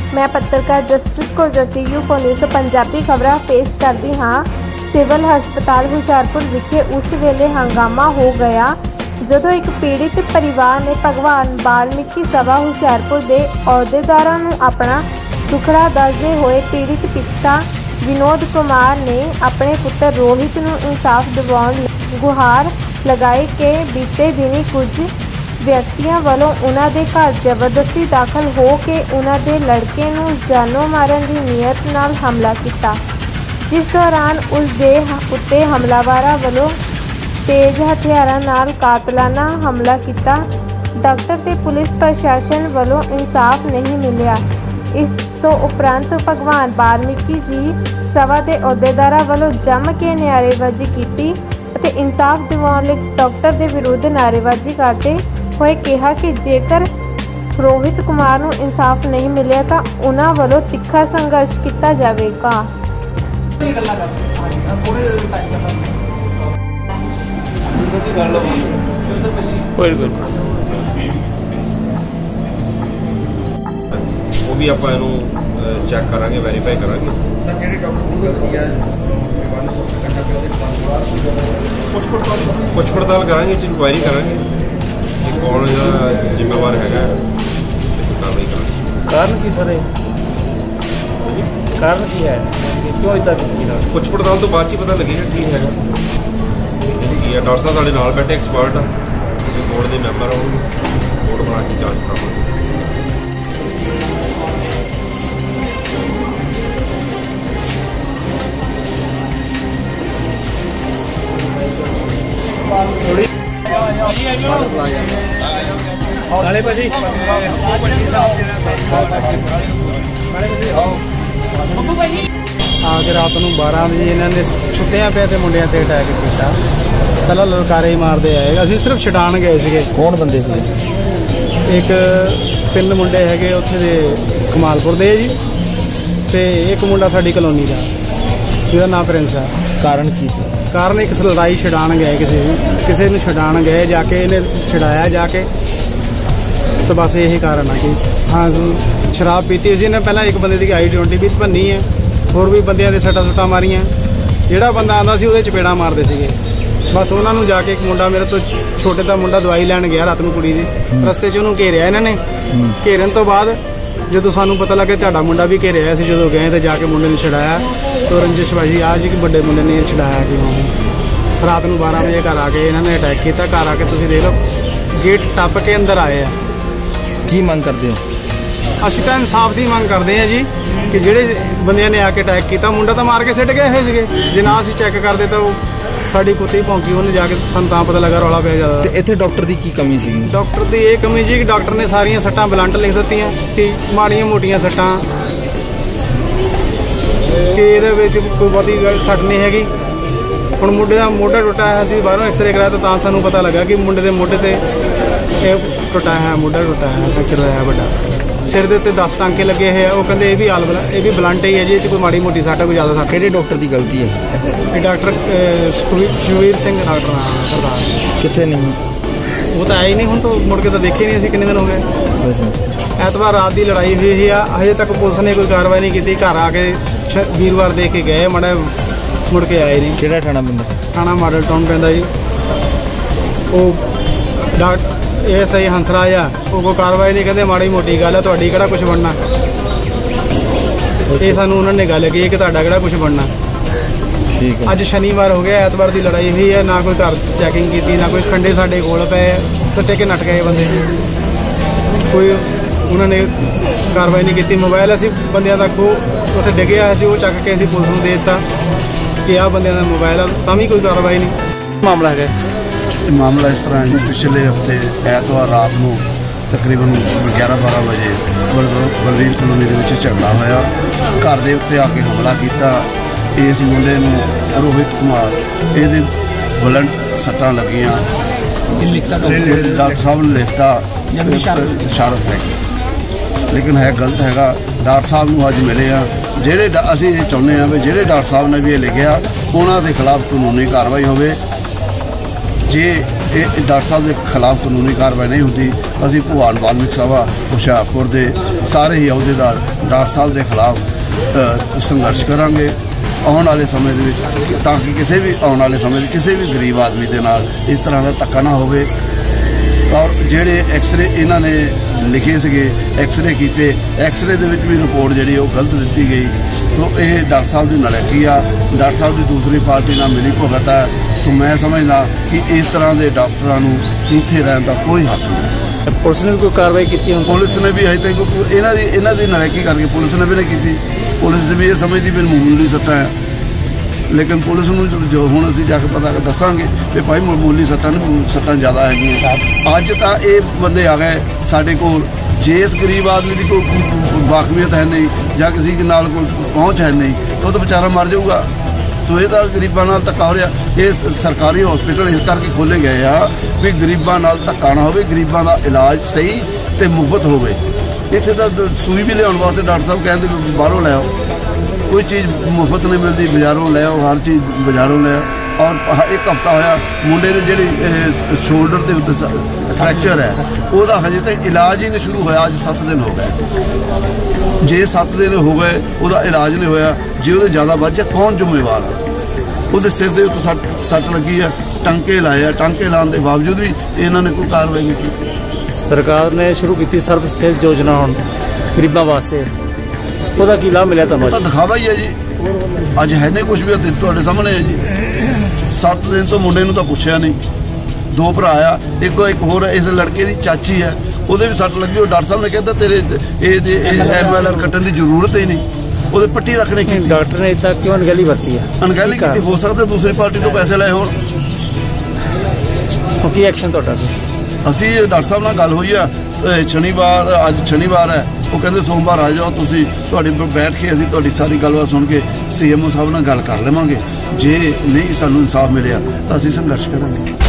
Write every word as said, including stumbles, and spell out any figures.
मैं पत्रकार Jaspreet Kaur Jassi U four news Punjabi खबरां पेश करती हाँ। सिविल हस्पताल हुशियारपुर विखे उस वेले हंगामा हो गया जदों एक पीड़ित परिवार ने भगवान वाल्मीकि सभा हुशियारपुर के अहुदेदारां नूं अपना दुखड़ा दसदे होए पीड़ित पिता विनोद कुमार ने अपने पुत्र रोहित नूं इंसाफ दिवाउण गुहार लगाई कि बीते दिनी कुछ व्यक्तियों वालों उन्हां दे घर जबरदस्ती दाखिल हो के उन्हां दे लड़के नूं जानों मारन की नीयत नाल हमला किया, जिस दौरान उस दे उत्ते हमलावरां वालों तेज हथियारां नाल कातलाना हमला किया। डॉक्टर ते पुलिस प्रशासन वालों इंसाफ नहीं मिलिया। इस तो उपरंत भगवान वाल्मीकि जी सभा के अहुदेदारां वालों जम के नारेबाजी की ते इंसाफ दिवाउण लई डॉक्टर के विरुद्ध नारेबाजी करते होए कहा कि जेकर रोहित कुमार नूं इंसाफ नहीं मिलिया तो उन्हां वालों तिखा संघर्ष किया जाएगा। वो भी आप चेक करांगे, वेरीफाई करांगे। सर जेडे डॉक्टर की गलती है कुछ पड़ताल कुछ पड़ताल करांगे, इंक्वायरी करांगे कौन जिम्मेवार है। कारण की सर कारण की है क्यों इतना कुछ पड़ताल तो बाद ही पता लगेगा ठीक है। डॉक्टर साहब साढ़े नाल बैठे एक्सपर्ट आ, बोर्ड के मैंबर आउणगे, बोर्ड बना के जांच करावांगे। नाले भाजी आ के रात को बारह बजे इन्होंने छुट्टियां पे मुंडिया से अटैक किया। पहला ललकारे ही मारते आए, असीं सिर्फ छडाण गए थे। कौन बंदे थे? एक तीन मुंडे है उत्थे दे कमालपुर दे जी, ते एक मुंडा साडी कलोनी का जिहदा नाम प्रिंस है। कारण की था? कारण एक लड़ाई छडाण गए, किसी किसी ने छडाण गए जाके इन्हें छड़ाया जाके, तो बस यही कारण है कि हाँ शराब पीती सी ने। पहला एक बंदे की आई ट्वेंटी भी भन्नी है, होर भी बंदियां दे सट्टा सुट्टा मारियां। जिहड़ा बंदा आंदा सी उहदे चपेड़ा मारदे सीगे। बस उन्होंने जाके एक मुंडा मेरे तो छोटे का मुंडा दवाई लैन गया रात को कुड़ी दी, रस्ते च उन्होंने घेरिया इन्होंने। घेरन तो बाद जो सानू पता लगे तुहाडा मुंडा भी घेरिया सी, जो गए तो जाके मुंडे ने छड़ाया। तो रंजिशबाजी आ जी कि बड़े मुंडे ने छड़ाया कि रात को बारह बजे घर आके इन्होंने अटैक किया। घर आके तुसीं देख लो गेट टप के अंदर आए हैं। की मंग करते हो? असीं तां इंसाफ की मंग करते हैं जी कि जिहड़े बंदियां ने आके अटैक किया, मुंडा तो मार के सिट गए हुए सीगे। जे ना असीं चैक करते तो साडी कुत्ती भौंकी, उन्हें जाके सानूं तां पता लगा रौला पिया ज़्यादा। इत्थे डॉक्टर की की कमी सी? डॉक्टर की ये कमी जी कि डॉक्टर ने सारियां सट्टां ब्लंट लिख दित्तियां कि माड़ियां मोटियां सट्टां, कि इहदे विच कोई बहुती सट्ट नहीं हैगी। हुण मुंडे दा मोढा टुटा है, असीं बाहरों एक्सरे कराया तो तां सानूं पता लगा कि मुंडे दे मोढे ते टुटा है, मोढा टुटा है, फ्रैक्चर होया बड़ा। सिर दे उत्ते दस टांके लगे हुए, वो कहते भी आल ये भी ब्लंट ही है जी, कोई माड़ी मोटी सट्ट कोई ज्यादा सट्ट। किहड़े डॉक्टर की गलती है? ये डॉक्टर सुखवीर सिंह डॉक्टर सरदार। कितने नहीं वो तो आए नहीं, हुण तो मुड़ के तो देखे नहीं असीं, कितने दिन हो गए। एतवार रात की लड़ाई हुई है, हजे तक पुलिस ने कोई कार्रवाई नहीं की। घर आके वीरवार दे के गए, माड़ा मुड़ के आए नहीं। किहड़ा थाना पैंदा? थाना मॉडल टाउन पैंदा जी। वो doctor A S I Hansraj आ, वो कोई कार्रवाई नहीं, कहते माड़ी मोटी गल है, तुहाडी किहड़ा कुछ बनना। ये सानू उन्होंने गल की कि तुहाडा किहड़ा कुछ बनना। ठीक है। अज शनिवार हो गया, एतवार की लड़ाई हुई है, ना कोई घर चैकिंग की, ना कोई खंडे साडे कोल पे सट्टे के नट गए बंदे, कोई उन्होंने कार्रवाई नहीं की। मोबाइल असीं बंदियां दा खो उत्थे डिग्गिया सी, वो चक के असीं पुलिस नूं दे दित्ता कि आ बंदियां दा मोबाइल, तां भी कोई कार्रवाई नहीं। मामला है मामला इस तरह है, पिछले हफ्ते एतवार रात को तकरीबन ग्यारह बारह बजे बलवीर कलोनी के झगड़ा होया। घर के उत्ते आके हमला किया। इस मुंडे नूं रोहित कुमार ये बुलंट सट्टां लगियां। डॉक्टर साहब ने लिखता इशारत है, लेकिन है गलत हैगा। डॉक्टर साहब नूं अज मिले आ, जेहड़े असीं चाहुंदे आ भी जेहड़े डॉक्टर साहब ने भी ये लिखिया उन्हां दे खिलाफ कानूनी कार्रवाई होवे। जे ਕਿ ਡਾਕਟਰ ਸਾਹਿਬ ਦੇ ਖਿਲਾਫ ਕਾਨੂੰਨੀ ਕਾਰਵਾਈ ਨਹੀਂ ਹੁੰਦੀ, ਅਸੀਂ ਭਗਵਾਨ ਵਾਲਮੀਕ ਸਭਾ ਹੁਸ਼ਿਆਰਪੁਰ ਦੇ ਸਾਰੇ ਹੀ ਅਹੁਦੇਦਾਰ ਡਾਕਟਰ ਸਾਹਿਬ ਦੇ ਖਿਲਾਫ ਸੰਘਰਸ਼ ਕਰਾਂਗੇ ਆਉਣ ਵਾਲੇ ਸਮੇਂ ਦੇ ਵਿੱਚ, ਤਾਂ ਕਿ ਕਿਸੇ ਵੀ ਆਉਣ ਵਾਲੇ ਸਮੇਂ ਵਿੱਚ ਕਿਸੇ ਵੀ ਗਰੀਬ ਆਦਮੀ ਦੇ ਨਾਲ ਇਸ ਤਰ੍ਹਾਂ ਦਾ ਧੱਕਾ ਨਾ ਹੋਵੇ। ਔਰ ਜਿਹੜੇ ਐਕਸਰੇ ਇਹਨਾਂ ਨੇ ਲਿਖੇ ਸੀਗੇ, ਐਕਸਰੇ ਕੀਤੇ, ਐਕਸਰੇ ਦੇ ਵਿੱਚ ਵੀ ਰਿਪੋਰਟ ਜਿਹੜੀ ਉਹ ਗਲਤ ਦਿੱਤੀ ਗਈ। ਸੋ ਇਹ ਡਾਕਟਰ ਸਾਹਿਬ ਦੀ ਨਲਾਇਕੀ ਆ, ਡਾਕਟਰ ਸਾਹਿਬ ਦੀ ਦੂਸਰੀ ਪਾਰਟੀ ਨਾਲ ਮਿਲੀ ਭੁਗਤ ਹੈ। ਸੋ ਮੈਂ ਸਮਝਦਾ ਕਿ ਇਸ ਤਰ੍ਹਾਂ ਦੇ ਡਾਕਟਰਾਂ ਨੂੰ ਇੱਥੇ ਰਹਿਣ ਦਾ ਕੋਈ ਹੱਕ ਨਹੀਂ। ਪੁਲਿਸ ਨੇ ਕੋਈ ਕਾਰਵਾਈ ਕੀਤੀ? ਪੁਲਿਸ ਨੇ ਵੀ ਅਜੇ ਤੱਕ ਇਹਨਾਂ ਦੀ ਇਹਨਾਂ ਦੀ ਨਲਾਇਕੀ ਕਰਕੇ ਪੁਲਿਸ ਨੇ ਵੀ ਨਹੀਂ ਕੀਤੀ। ਪੁਲਿਸ ਵੀ ਇਹ ਸਮਝਦੀ ਵੀ ਮਾਮੂਲੀ ਸੱਟਾਂ ਹੈ, ਲੇਕਿਨ ਪੁਲਿਸ ਨੂੰ ਜੋ ਹੁਣ ਅਸੀਂ ਜਾ ਕੇ ਪਤਾ ਦੱਸਾਂਗੇ ਕਿ ਭਾਈ ਮਾਮੂਲੀ ਸੱਟਾਂ ਨੂੰ ਸੱਟਾਂ ਜ਼ਿਆਦਾ ਹੈਗੀਆਂ। ਅੱਜ ਤਾਂ ਇਹ ਬੰਦੇ ਆ ਗਏ ਸਾਡੇ ਕੋਲ, ਜੇ ਇਸ ਗਰੀਬ ਆਦਮੀ ਦੀ ਕੋਈ ਵਾਕਫੀਅਤ ਹੈ ਨਹੀਂ ਜਾਂ ਕਿਸੇ ਦੇ ਨਾਲ ਕੋਈ ਪਹੁੰਚ ਹੈ ਨਹੀਂ ਤਾਂ ਉਹ ਤਾਂ ਵਿਚਾਰਾ ਮਰ ਜਾਊਗਾ। ਸੋ ਇਹ ਤਾਂ ਗਰੀਬਾਂ ਨਾਲ ਧੱਕਾ ਹੋ ਰਿਹਾ। ਇਹ ਸਰਕਾਰੀ ਹਸਪੀਟਲ ਇਸ ਕਰਕੇ ਖੋਲ੍ਹੇ ਗਏ ਆ ਵੀ ਗਰੀਬਾਂ ਨਾਲ ਧੱਕਾ ਨਾ ਹੋਵੇ, ਗਰੀਬਾਂ ਦਾ ਇਲਾਜ ਸਹੀ ਤੇ ਮੁਫਤ ਹੋਵੇ। ਇੱਥੇ ਤਾਂ ਸੂਈ ਵੀ ਲਿਆਉਣ ਵਾਸਤੇ ਡਾਕਟਰ ਸਾਹਿਬ ਕਹਿੰਦੇ ਬਾਹਰੋਂ ਲੈ ਆਓ, ਕੋਈ ਚੀਜ਼ ਮੁਫਤ ਨਹੀਂ ਮਿਲਦੀ, ਬਾਜ਼ਾਰੋਂ ਲੈ ਆਓ, ਹਰ ਚੀਜ਼ ਬਾਜ਼ਾਰੋਂ ਲੈ ਆਓ। ਔਰ ਇੱਕ ਹਫ਼ਤਾ ਹੋਇਆ ਮੁੰਡੇ ਦੇ ਜਿਹੜੀ ਸ਼ੋਲਡਰ ਦੇ ਉੱਤੇ ਫ੍ਰੈਕਚਰ ਹੈ ਉਹਦਾ ਹਜੇ ਤੱਕ ਇਲਾਜ ਹੀ ਨਹੀਂ ਸ਼ੁਰੂ ਹੋਇਆ। ਅੱਜ ਸੱਤ ਦਿਨ ਹੋ ਗਏ। ਜੇ ਸੱਤ ਦਿਨ ਹੋ ਗਏ ਉਹਦਾ ਇਲਾਜ ਨਹੀਂ ਹੋਇਆ, ਜੇ ਉਹਦੇ ਜ਼ਿਆਦਾ ਵੱਧ ਜਾ ਕੌਣ ਜ਼ਿੰਮੇਵਾਰ ਹੈ? ਉਹਦੇ ਸਿਰ ਦੇ ਉੱਤੇ ਸੱਟ ਸੱਟ ਲੱਗੀ ਹੈ, ਟਾਂਕੇ ਲਾਏ ਆ, ਟਾਂਕੇ ਲਾਉਣ ਦੇ ਬਾਵਜੂਦ ਵੀ ਇਹਨਾਂ ਨੇ ਕੋਈ ਕਾਰਵਾਈ ਨਹੀਂ ਕੀਤੀ। ਸਰਕਾਰ ਨੇ ਸ਼ੁਰੂ ਕੀਤੀ ਸਰਬ ਸਿਹਤ ਯੋਜਨਾ ਹੁਣ ਗਰੀਬਾਂ ਵਾਸਤੇ, ਉਹਦਾ ਕੀ ਲਾਭ ਮਿਲਿਆ ਤੁਹਾਨੂੰ? ਤਾਂ ਦਿਖਾਵਾ ਹੀ ਹੈ ਜੀ, ਅੱਜ ਹੈ ਨਹੀਂ ਕੁਝ ਵੀ, ਤੁਹਾਡੇ ਸਾਹਮਣੇ ਹੈ ਜੀ। ਸੱਤ ਦਿਨ ਤੋਂ ਮੁੰਡੇ ਨੂੰ ਤਾਂ ਪੁੱਛਿਆ ਨਹੀਂ। ਦੋ ਭਰਾ ਆ, ਇੱਕੋ ਇੱਕ ਹੋਰ ਇਸ ਲੜਕੇ ਦੀ ਚਾਚੀ ਹੈ, ਉਹਦੇ ਵੀ ਸੱਟ ਲੱਗੀ। ਉਹ ਡਾਕਟਰ ਸਾਹਿਬ ਨੇ ਕਹਿੰਦਾ ਤੇਰੇ ਇਹ ਐਮ ਐਲ ਆਰ ਕੱਟਣ ਦੀ ਜ਼ਰੂਰਤ ਹੀ ਨਹੀਂ, ਉਹਦੇ ਪੱਟੀ ਰੱਖਣੇ ਕੀ? ਡਾਕਟਰ ਨੇ ਇਦਾਂ ਕਿਉਂ ਅਣਗਹਿਲੀ ਵਰਤੀ ਹੈ? ਅਣਗਹਿਲੀ ਕੀਤੀ ਹੋ ਸਕਦਾ ਦੂਸਰੀ ਪਾਰਟੀ ਤੋਂ ਪੈਸੇ ਲਏ ਹੋਣ। ਕੀ ਐਕਸ਼ਨ ਤੁਹਾਡਾ? ਅਸੀਂ ਡਾਕਟਰ ਸਾਹਿਬ ਨਾਲ ਗੱਲ ਹੋਈ ਆ ਸ਼ਨੀਵਾਰ, ਅੱਜ ਸ਼ਨੀਵਾਰ ਹੈ, ਉਹ ਕਹਿੰਦੇ ਸੋਮਵਾਰ ਆ ਜਾਓ ਤੁਸੀਂ, ਤੁਹਾਡੇ ਬੈਠ ਕੇ ਅਸੀਂ ਤੁਹਾਡੀ ਸਾਰੀ ਗੱਲਬਾਤ ਸੁਣ ਕੇ ਸੀ ਐਮ ਓ ਸਾਹਿਬ ਨਾਲ ਗੱਲ ਕਰ ਲਵਾਂਗੇ। ਜੇ ਨਹੀਂ ਸਾਨੂੰ ਇਨਸਾਫ ਮਿਲਿਆ ਤਾਂ ਅਸੀਂ ਸੰਘਰਸ਼ ਕਰਾਂਗੇ।